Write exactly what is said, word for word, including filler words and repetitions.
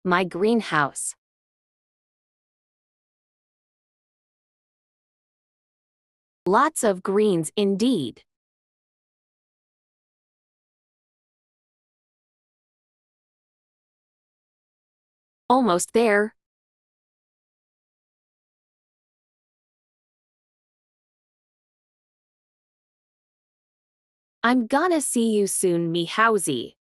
My greenhouse. Lots of greens indeed. Almost there. I'm gonna see you soon, me housey.